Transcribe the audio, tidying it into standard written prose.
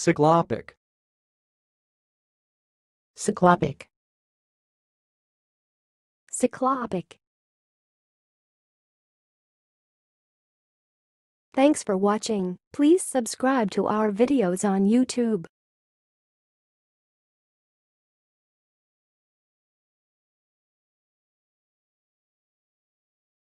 cyclopic, cyclopic, cyclopic. Thanks for watching. Please subscribe to our videos on YouTube.